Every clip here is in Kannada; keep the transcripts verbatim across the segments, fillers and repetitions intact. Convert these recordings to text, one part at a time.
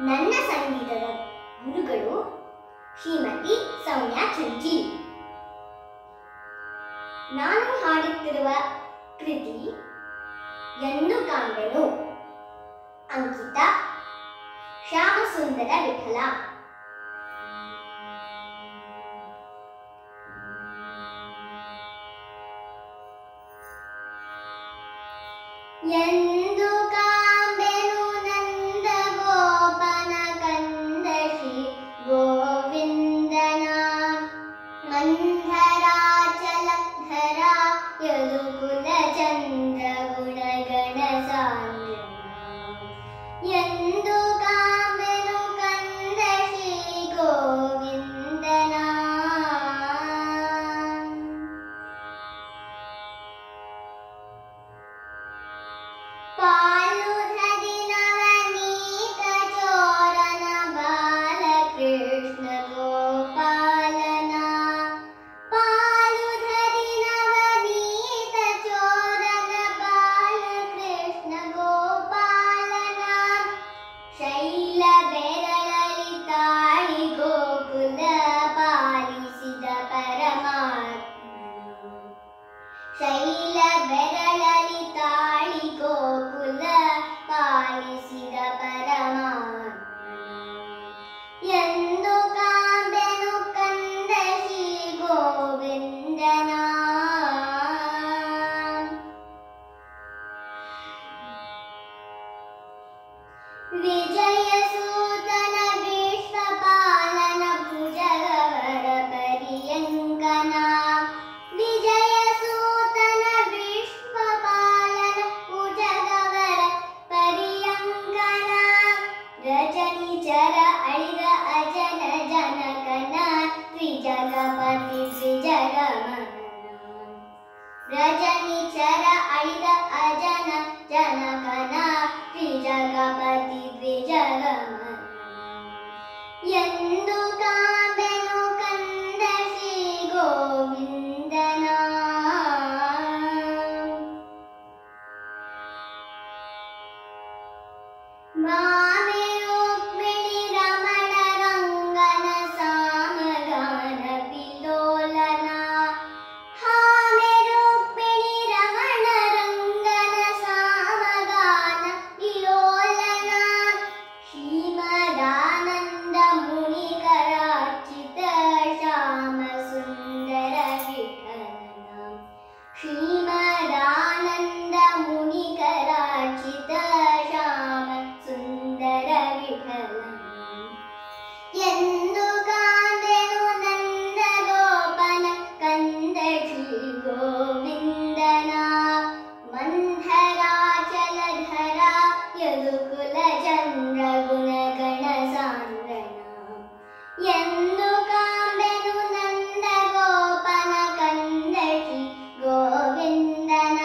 ನನ್ನ ಸಂಗೀತದ ಗುರುಗಳು ಶ್ರೀಮತಿ ಸೌಮ್ಯ ಚಂಚಿ. ನಾನು ಹಾಡುತ್ತಿರುವ ಕೃತಿ ಎಂದು ಕಾಂಬೆನು, ಅಂಕಿತ ಶ್ಯಾಮಸುಂದರ ವಿಠಲ. ಎಂದು ಕಾಂಬೆನು ನಂದ ಗೋಪನ ಕಂದ ಶ್ರೀ ಗೋವಿಂದನ, ಮಂಧರಾಚಲಧರ ಯದುಕುಲ ಚಂದ್ರ ಗುಣಗಣ ಸಾಂದ್ರನ. ಎಂದು ಕಾಂಬೆನು ಕಂದ ಶ್ರೀ ಗೋವಿಂದನ, ಪಾಲುಧರಿ ನವನೀತ ಚೋರನ ಬಾಲಕೃಷ್ಣ ಗೋಪಾಲನ. ಪಾಲುಧರಿ ನವನೀತ ಚೋರನ ಬಾಲಕೃಷ್ಣ ಗೋಪಾಲನ, ಶೈಲ ಬೆರಳಲಿ ತಾಳಿ ಗೋಕುಲ ಪಾಲಿಸಿದ ಪರಮಾತ್ಮನು. ಶೈಲ ಬೆರಳಲಿ ತಾಳಿ ಗೋಕುಲ ಪಾಲಿಸಿದ ಪರಮಾತ್ಮನು. ಎಂದು ಕಾಂಬೆನು ಕಂದ ಶ್ರೀ ಗೋವಿಂದನ. ವಿಜಯ ಸೂತನ ವಿಶ್ವಪಾಲನ ಭುಜಗವರ ಪರ್ಯಂಕನ. ವಿಜಯ ಸೂತನ ವಿಶ್ವಪಾಲನ ಭುಜಗವರ ಪರ್ಯಂಕನ, ರಜನಿಚರ ಅಳಿದ ಅಜನ ಜನಕನ ತ್ರಿಜಗಪತಿ ತ್ರಿಜಗಮನ. ರಜನಿಚರ ಅಳಿದ ಅಜನ ಜನಕನ ತ್ರಿಜಗಪತಿ ತ್ರಿಜಗಮನ. ಎಂದು ಕಾಂಬೆನು ಕಂದ ಶ್ರೀ ಗೋವಿಂದನ. ಮಾಮೆ ರುಕ್ಮಿಣಿ ರಮಣ ರಂಗನ ಸಾಮಗಾನ ವಿಲೋಲನ. ಹಾಮೆ ರುಕ್ಮಿಣಿ ರಮಣ ರಂಗನ ಸಾಮಗಾನ ವಿಲೋಲನ, ಶ್ರೀಮದಾನಂದ ಮುನಿಕರಾರ್ಚಿತ ಶ್ಯಾಮ ಸುಂದರ ವಿಠಲನ. ಶ್ರೀಮದಾನಂದ ಮುನಿಕರಾರ್ಚಿತ ಶ್ಯಾಮ ಸುಂದರ ವಿಠಲನ. ಎಂದು ಕಾಂಬೆನು ನಂದ ಗೋಪನ ಕಂದ ಶ್ರೀ ಗೋವಿಂದನ, ಮಂಧರಾಚಲಧರ ಯದುಕುಲ ಚಂದ್ರ ಗುಣಗಣ ಸಾಂದ್ರನ. ಎಂದು ಕಾಂಬೆನು ನಂದ ಗೋಪನ ಕಂದ ಶ್ರೀ ಗೋವಿಂದನ,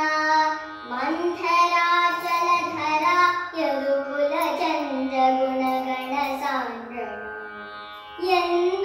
ಮಂಧರಾಚಲಧರ ಯದುಕುಲ ಚಂದ್ರ ಗುಣಗಣ ಸಾಂದ್ರನ. ಎಂದು